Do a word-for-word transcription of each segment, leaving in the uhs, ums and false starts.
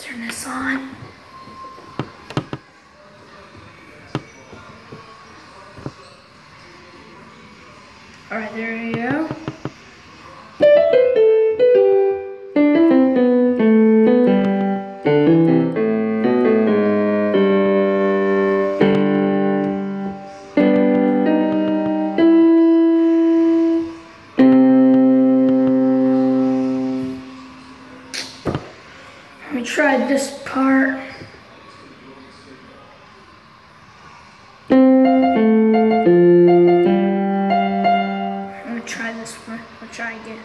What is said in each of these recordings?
Turn this on. Alright, there you go. Let me try this part. Let me try this one. I'll try again.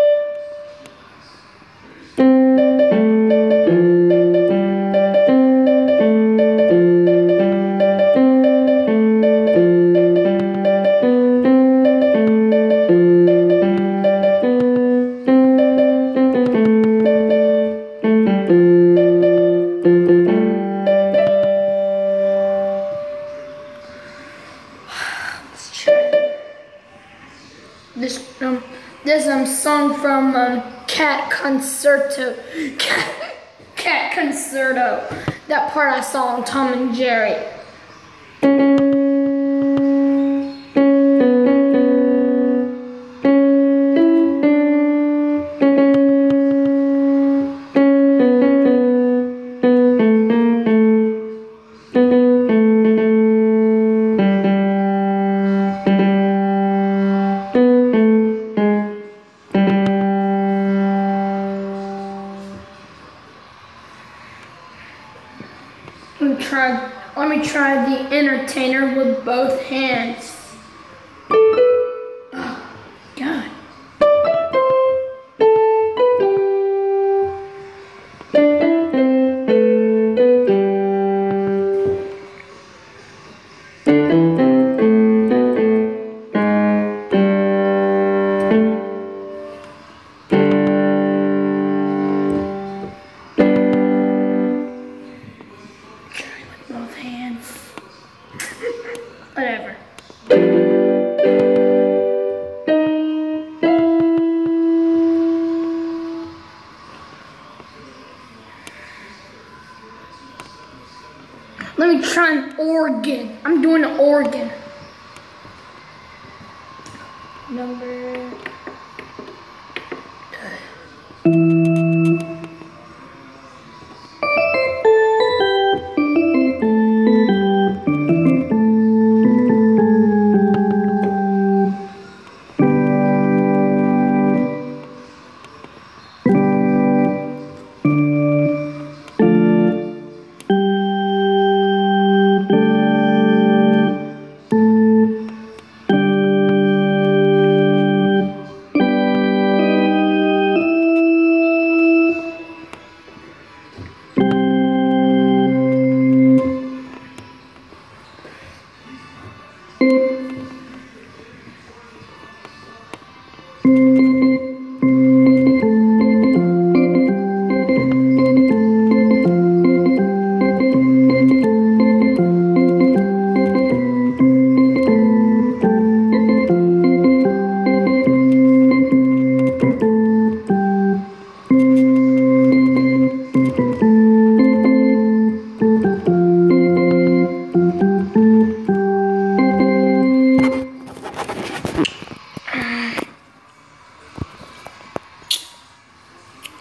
Let's try this. Um, this um song from um, Cat Concerto. Cat, Cat Concerto. That part I saw on Tom and Jerry. Let me try, let me try the entertainer with both hands. Oh, God. Both hands. Whatever. Let me try an organ. I'm doing an organ. Number.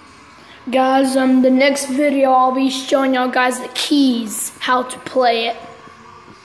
Guys, um, the next video I'll be showing y'all guys the keys, how to play it.